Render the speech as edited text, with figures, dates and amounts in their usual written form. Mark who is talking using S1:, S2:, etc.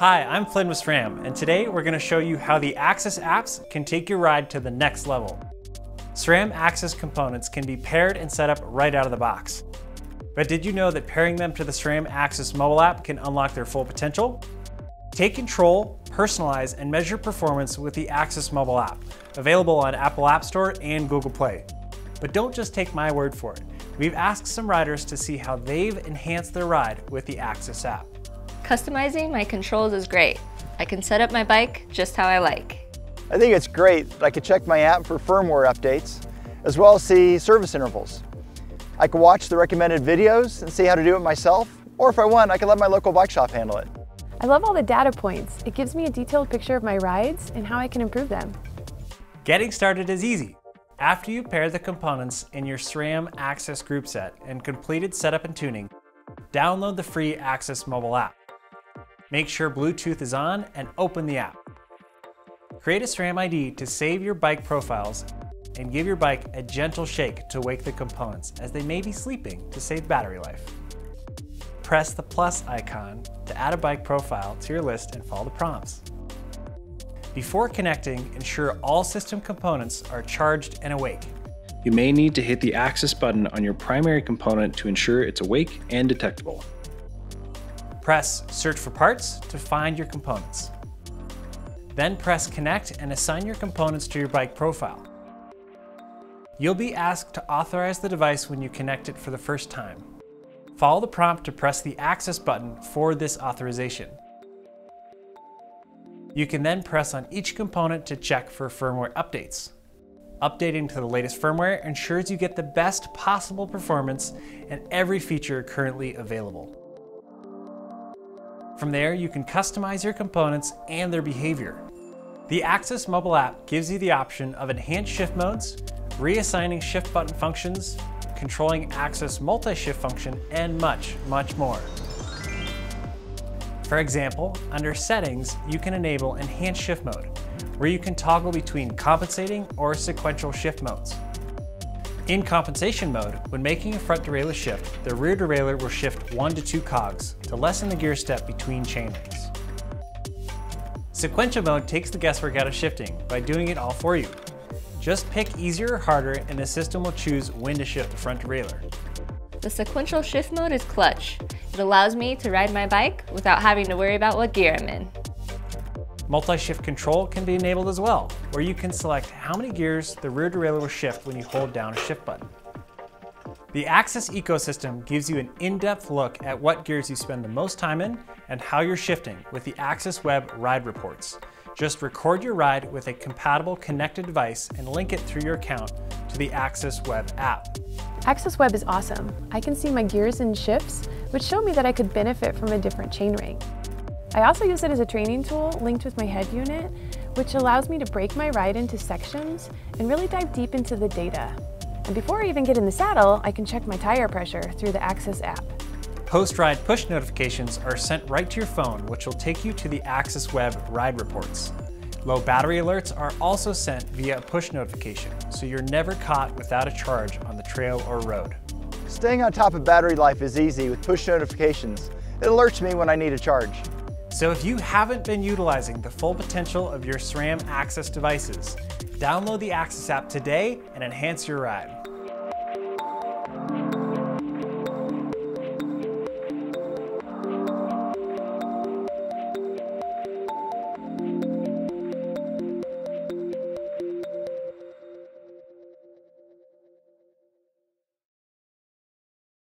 S1: Hi, I'm Flynn with SRAM, and today we're going to show you how the AXS apps can take your ride to the next level. SRAM AXS components can be paired and set up right out of the box. But did you know that pairing them to the SRAM AXS Mobile App can unlock their full potential? Take control, personalize, and measure performance with the AXS Mobile App, available on Apple App Store and Google Play. But don't just take my word for it. We've asked some riders to see how they've enhanced their ride with the AXS app.
S2: Customizing my controls is great. I can set up my bike just how I like.
S3: I think it's great that I can check my app for firmware updates, as well as see service intervals. I can watch the recommended videos and see how to do it myself, or if I want, I can let my local bike shop handle it.
S4: I love all the data points. It gives me a detailed picture of my rides and how I can improve them.
S1: Getting started is easy. After you pair the components in your SRAM AXS group set and completed setup and tuning, download the free AXS Mobile App. Make sure Bluetooth is on and open the app. Create a SRAM ID to save your bike profiles and give your bike a gentle shake to wake the components as they may be sleeping to save battery life. Press the plus icon to add a bike profile to your list and follow the prompts. Before connecting, ensure all system components are charged and awake.
S5: You may need to hit the AXS button on your primary component to ensure it's awake and detectable.
S1: Press Search for Parts to find your components. Then press Connect and assign your components to your bike profile. You'll be asked to authorize the device when you connect it for the first time. Follow the prompt to press the AXS button for this authorization. You can then press on each component to check for firmware updates. Updating to the latest firmware ensures you get the best possible performance and every feature currently available. From there, you can customize your components and their behavior. The AXS Mobile App gives you the option of enhanced shift modes, reassigning shift button functions, controlling AXS multi-shift function, and much, much more. For example, under Settings, you can enable Enhanced Shift Mode, where you can toggle between compensating or sequential shift modes. In compensation mode, when making a front derailleur shift, the rear derailleur will shift 1 to 2 cogs to lessen the gear step between chainrings. Sequential mode takes the guesswork out of shifting by doing it all for you. Just pick easier or harder and the system will choose when to shift the front derailleur.
S2: The sequential shift mode is clutch. It allows me to ride my bike without having to worry about what gear I'm in.
S1: Multi-shift control can be enabled as well, where you can select how many gears the rear derailleur will shift when you hold down a shift button. The AXS ecosystem gives you an in-depth look at what gears you spend the most time in and how you're shifting with the AXS Web ride reports. Just record your ride with a compatible connected device and link it through your account to the AXS Web app.
S4: AXS Web is awesome. I can see my gears and shifts, which show me that I could benefit from a different chainring. I also use it as a training tool linked with my head unit, which allows me to break my ride into sections and really dive deep into the data. And before I even get in the saddle, I can check my tire pressure through the AXS app.
S1: Post-ride push notifications are sent right to your phone, which will take you to the AXS Web ride reports. Low battery alerts are also sent via a push notification, so you're never caught without a charge on the trail or road.
S3: Staying on top of battery life is easy with push notifications. It alerts me when I need a charge.
S1: So if you haven't been utilizing the full potential of your SRAM AXS devices, download the AXS app today and enhance your ride.